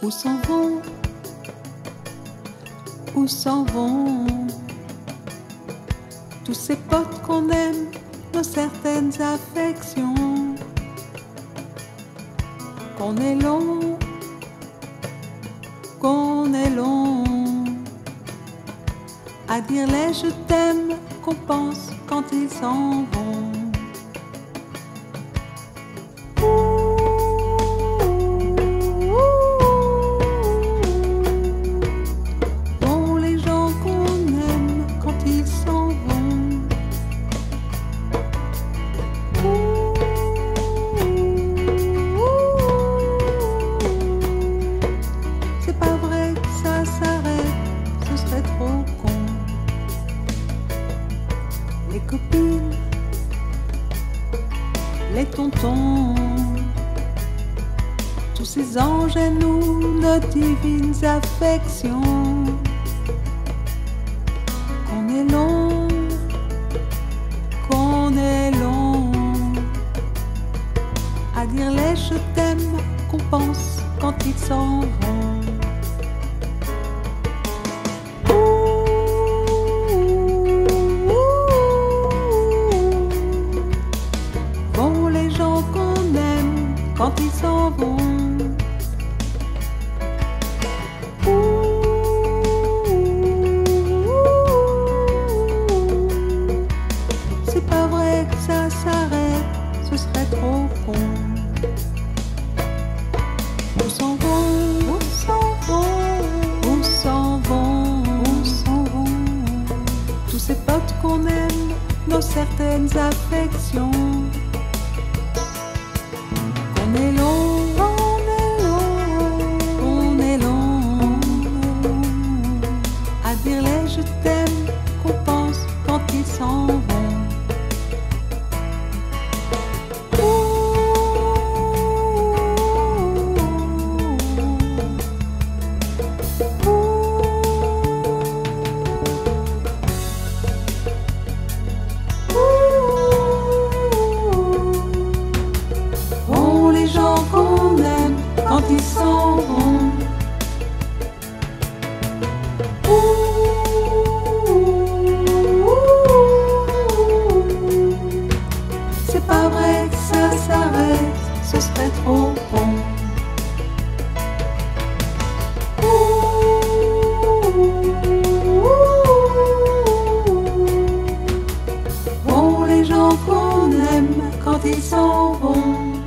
Où s'en vont? Où s'en vont tous ces potes qu'on aime, nos certaines affections? Qu'on est long à dire les je t'aime qu'on pense quand ils s'en vont. Vont les gens qu'on aime quand ils s'en vont. C'est pas vrai que ça s'arrête, ce serait trop con. Les copines, les tontons, tous ces anges à nous, nos divines affections. Qu'on est long à dire les je t'aime qu'on pense quand ils s'en vont. Quand ils s'en vont, c'est pas vrai que ça s'arrête, ce serait trop con. Où s'en vont? Où s'en vont? Où s'en vont? Où s'en vont tous ces potes qu'on aime, nos certaines affections? On est long à dire les je t'aime qu'on pense quand ils s'en vont. Quand ils s'en vont, c'est pas vrai que ça s'arrête, ce serait trop con. Vont les gens qu'on aime quand ils s'en vont.